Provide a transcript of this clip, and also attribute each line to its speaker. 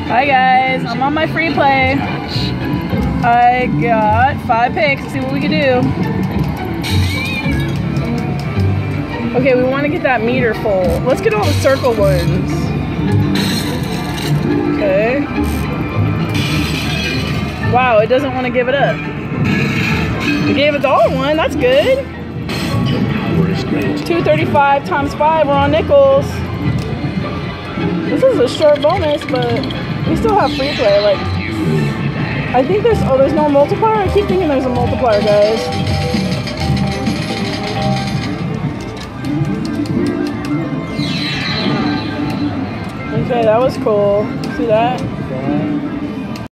Speaker 1: Hi guys, I'm on my free play. I got 5 picks. Let's see what we can do. Okay, we want to get that meter full. Let's get all the circle ones. Okay. Wow, it doesn't want to give it up. We gave a $1 one. That's good. 235 times 5. We're on nickels. This is a short bonus, but we still have free play. Like, I think there's no multiplier. I keep thinking there's a multiplier, guys. Okay, that was cool. See that?